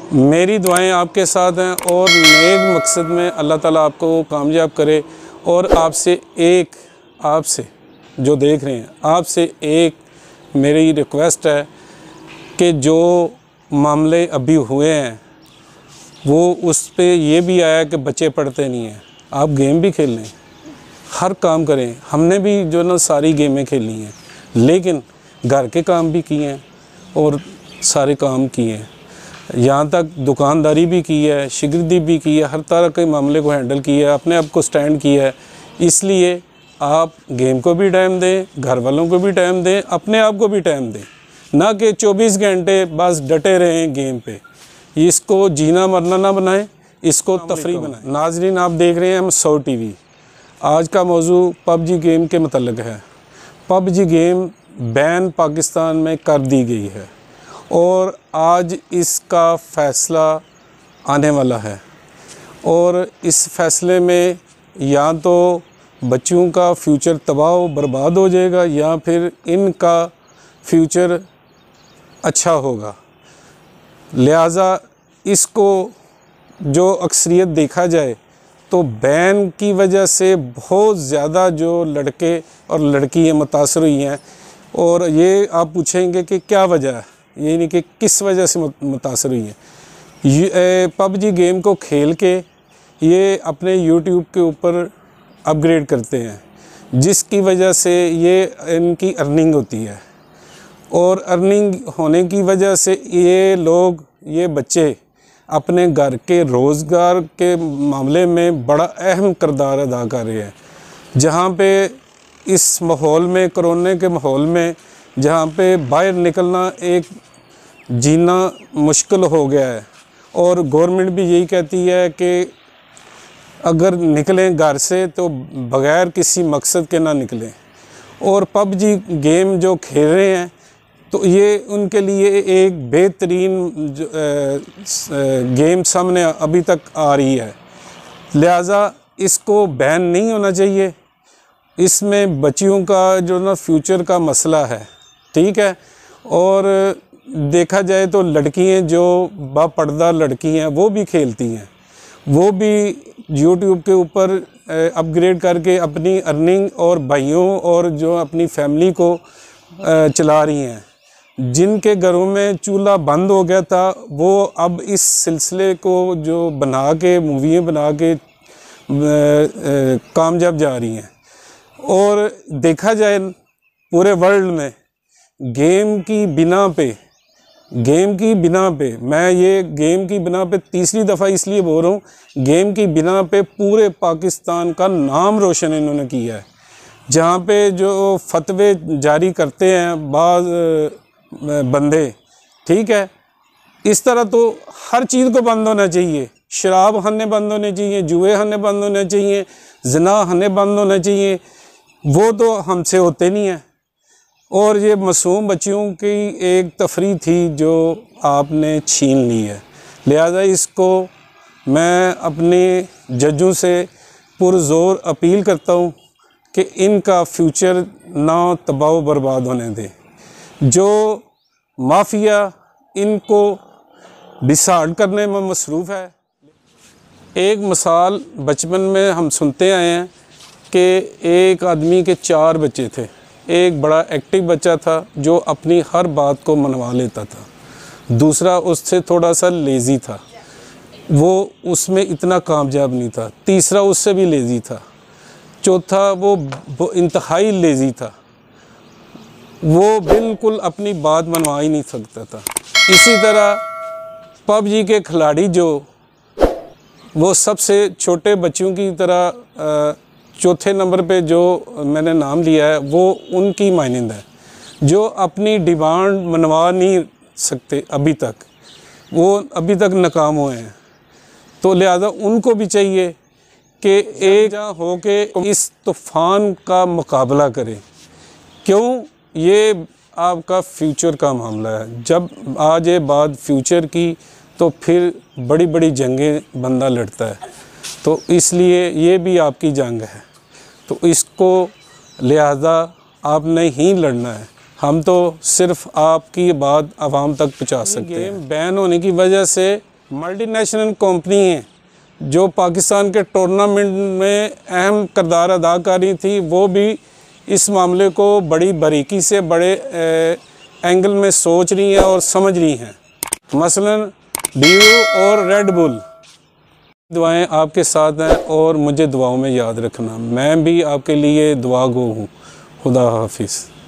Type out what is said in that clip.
मेरी दुआएं आपके साथ हैं और नेक मकसद में अल्लाह ताला आपको कामयाब करे। और आपसे जो देख रहे हैं, आपसे एक मेरी रिक्वेस्ट है कि जो मामले अभी हुए हैं वो उस पे ये भी आया कि बच्चे पढ़ते नहीं हैं। आप गेम भी खेल लें, हर काम करें। हमने भी जो ना सारी गेमें खेली हैं, लेकिन घर के काम भी किए हैं और सारे काम किए हैं, यहाँ तक दुकानदारी भी की है, शिगिर्दी भी की है, हर तरह के मामले को हैंडल किया है, अपने आप को स्टैंड किया है। इसलिए आप गेम को भी टाइम दें, घर वालों को भी टाइम दें, अपने आप को भी टाइम दें, ना कि 24 घंटे बस डटे रहें गेम पे। इसको जीना मरना ना बनाएं, इसको तफरी बनाएं। नाजरीन, आप देख रहे हैं M100 TV। आज का मौजू PUBG गेम के मतलब है। PUBG गेम बैन पाकिस्तान में कर दी गई है और आज इसका फ़ैसला आने वाला है और इस फ़ैसले में या तो बच्चों का फ्यूचर तबाह बर्बाद हो जाएगा या फिर इनका फ्यूचर अच्छा होगा। लिहाजा इसको जो अक्सरियत देखा जाए तो बैन की वजह से बहुत ज़्यादा जो लड़के और लड़कियाँ मुतासर हुई हैं। और ये आप पूछेंगे कि क्या वजह है, ये नहीं कि किस वजह से मुतासर हुई है। PUBG गेम को खेल के ये अपने YouTube के ऊपर अपग्रेड करते हैं, जिसकी वजह से ये इनकी अर्निंग होती है और अर्निंग होने की वजह से ये लोग, ये बच्चे अपने घर के रोज़गार के मामले में बड़ा अहम किरदार अदा कर रहे हैं। जहाँ पे इस माहौल में, कोरोना के माहौल में, जहाँ पे बाहर निकलना एक जीना मुश्किल हो गया है और गवर्नमेंट भी यही कहती है कि अगर निकलें घर से तो बग़ैर किसी मकसद के ना निकलें। और PUBG गेम जो खेल रहे हैं तो ये उनके लिए एक बेहतरीन गेम सामने अभी तक आ रही है। लिहाजा इसको बैन नहीं होना चाहिए। इसमें बच्चियों का जो ना फ्यूचर का मसला है, ठीक है। और देखा जाए तो लड़कियां जो बापर्दा लड़की हैं वो भी खेलती हैं, वो भी YouTube के ऊपर अपग्रेड करके अपनी अर्निंग और भाइयों और जो अपनी फैमिली को चला रही हैं। जिनके घरों में चूल्हा बंद हो गया था वो अब इस सिलसिले को जो बना के मूवियाँ बना के कामयाब जा रही हैं। और देखा जाए पूरे वर्ल्ड में गेम की बिना पे मैं ये गेम की बिना पे तीसरी दफ़ा इसलिए बोल रहा हूँ, गेम की बिना पे पूरे पाकिस्तान का नाम रोशन इन्होंने किया है। जहाँ पे जो फतवे जारी करते हैं बाज़ बंदे, ठीक है, इस तरह तो हर चीज़ को बंद होना चाहिए। शराब खाने बंद होने चाहिए, जुए खाने बंद होने चाहिए, ज़िना खाने बंद होने चाहिए। वो तो हमसे होते नहीं हैं। और ये मासूम बच्चियों की एक तफरी थी जो आपने छीन ली है। लिहाजा इसको मैं अपने जजों से पुरज़ोर अपील करता हूँ कि इनका फ्यूचर ना तबाह बर्बाद होने दें। जो माफिया इनको डिसाइड करने में मसरूफ़ है। एक मिसाल बचपन में हम सुनते आए हैं कि एक आदमी के 4 बच्चे थे। एक बड़ा एक्टिव बच्चा था जो अपनी हर बात को मनवा लेता था, दूसरा उससे थोड़ा सा लेज़ी था, वो उसमें इतना कामयाब नहीं था, तीसरा उससे भी लेज़ी था, चौथा वो इंतहाई लेज़ी था, वो बिल्कुल अपनी बात मनवा ही नहीं सकता था। इसी तरह PUBG के खिलाड़ी जो वो सबसे छोटे बच्चों की तरह चौथे नंबर पे जो मैंने नाम लिया है वो उनकी मानिंद है, जो अपनी डिमांड मनवा नहीं सकते अभी तक, वो अभी तक नाकाम हुए हैं। तो लिहाजा उनको भी चाहिए कि एक हो के इस तूफ़ान का मुकाबला करें। क्यों? ये आपका फ्यूचर का मामला है। जब आज ये बात फ्यूचर की तो फिर बड़ी बड़ी जंगें बंदा लड़ता है, तो इसलिए ये भी आपकी जंग है। तो इसको लिहाजा आपने ही लड़ना है। हम तो सिर्फ़ आपकी बात आवाम तक पहुंचा सकते हैं। बैन होने की वजह से मल्टीनेशनल कंपनी हैं जो पाकिस्तान के टूर्नामेंट में अहम किरदार अदा कर रही थी, वो भी इस मामले को बड़ी बारीकी से बड़े एंगल में सोच रही हैं और समझ रही हैं। मसलन ड्यू और रेड बुल। दुआएं आपके साथ हैं और मुझे दुआओं में याद रखना। मैं भी आपके लिए दुआ गो हूँ। खुदा हाफिज़।